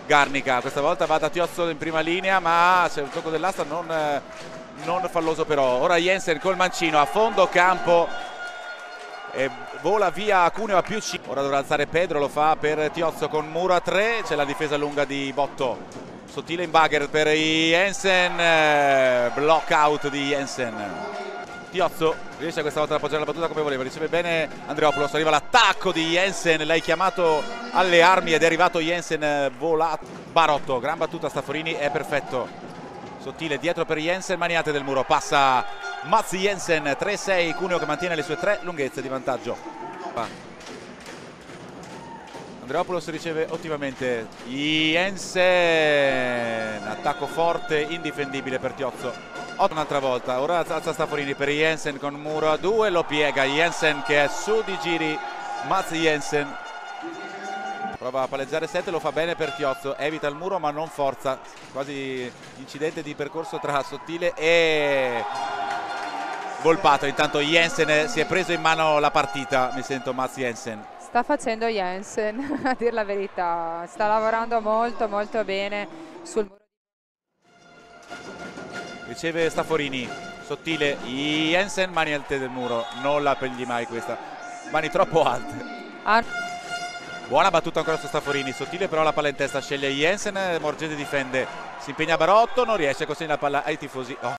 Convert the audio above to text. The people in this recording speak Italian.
Garnica. Questa volta va da Tiozzo in prima linea, ma c'è un tocco dell'asta non falloso però. Ora Jensen col mancino a fondo campo e vola via Cuneo a più 5. Ora dovrà alzare Pedro, lo fa per Tiozzo con Muro a 3, c'è la difesa lunga di Botto. Sottile in bagger per Jensen, block out di Jensen. Tiozzo riesce questa volta ad appoggiare la battuta come voleva, riceve bene Andreopoulos, arriva l'attacco di Jensen, l'hai chiamato alle armi ed è arrivato Jensen volato. Barotto, gran battuta Stafforini, è perfetto. Sottile dietro per Jensen, maniate del Muro, passa Mats Jensen, 3-6, Cuneo che mantiene le sue 3 lunghezze di vantaggio. Andreopoulos riceve ottimamente Jensen, attacco forte, indifendibile per Tiozzo. Un'altra volta, ora alza Stafforini per Jensen con Muro a 2, lo piega Jensen che è su di giri, Mats Jensen prova a palleggiare 7, lo fa bene per Tiozzo, evita il Muro ma non forza, quasi incidente di percorso tra Sottile e Volpato. Intanto Jensen si è preso in mano la partita, mi sento Mats Jensen. Sta facendo Jensen, a dir la verità, sta lavorando molto bene sul muro. Riceve Stafforini, Sottile, Jensen, mani alte del Muro, non la pegli mai questa, mani troppo alte. Buona battuta ancora su Stafforini, Sottile però la palla in testa, sceglie Jensen, Morgese difende, si impegna Barotto, non riesce a consegnare la palla ai tifosi.